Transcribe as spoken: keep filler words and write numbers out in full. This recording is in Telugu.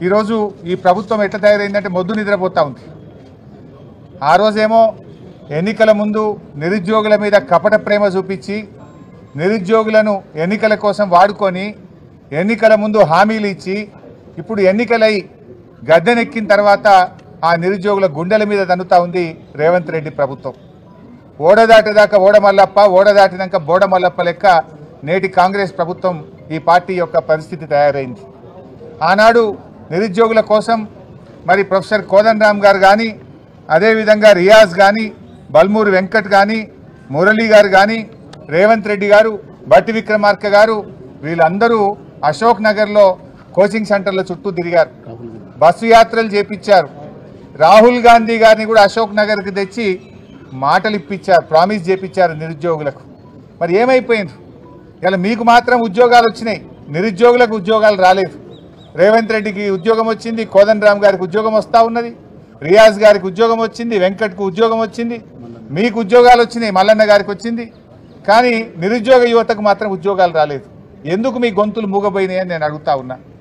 ఈరోజు ఈ ప్రభుత్వం ఎట్లా తయారైందంటే మొద్దు నిద్రపోతూ ఉంది. ఆ రోజేమో ఎన్నికల ముందు నిరుద్యోగుల మీద కపట ప్రేమ చూపించి నిరుద్యోగులను ఎన్నికల కోసం వాడుకొని ఎన్నికల ముందు హామీలు ఇచ్చి ఇప్పుడు ఎన్నికలై గద్దెనెక్కిన తర్వాత ఆ నిరుద్యోగుల గుండెల మీద తన్నుతా ఉంది రేవంత్ రెడ్డి ప్రభుత్వం. ఓడదాటేదాకా ఓడమల్లప్ప, ఓడదాటినాక బోడమల్లప్ప లెక్క నేటి కాంగ్రెస్ ప్రభుత్వం ఈ పార్టీ యొక్క పరిస్థితి తయారైంది. ఆనాడు నిరుద్యోగుల కోసం మరి ప్రొఫెసర్ కోదండరామ్ గారు కానీ, అదేవిధంగా రియాజ్ కానీ, బల్మూరి వెంకట్ కానీ, మురళీ గారు కానీ, రేవంత్ రెడ్డి గారు, బట్టి విక్రమార్క గారు వీళ్ళందరూ అశోక్ నగర్లో కోచింగ్ సెంటర్ల చుట్టూ తిరిగారు, బస్సు యాత్రలు చేపించారు. రాహుల్ గాంధీ గారిని కూడా అశోక్ నగర్కి తెచ్చి మాటలు ఇప్పించారు, ప్రామిస్ చేపించారు నిరుద్యోగులకు. మరి ఏమైపోయింది? ఇలా మీకు మాత్రం ఉద్యోగాలు వచ్చినాయి, నిరుద్యోగులకు ఉద్యోగాలు రాలేదు. రేవంత్ రెడ్డికి ఉద్యోగం వచ్చింది, కోదండరామ్ గారికి ఉద్యోగం వస్తూ ఉన్నది, రియాజ్ గారికి ఉద్యోగం వచ్చింది, వెంకట్కు ఉద్యోగం వచ్చింది, మీకు ఉద్యోగాలు వచ్చినాయి, మల్లన్న గారికి వచ్చింది. కానీ నిరుద్యోగ యువతకు మాత్రం ఉద్యోగాలు రాలేదు. ఎందుకు మీ గొంతులు మూగబోయినాయని నేను అడుగుతా ఉన్నా.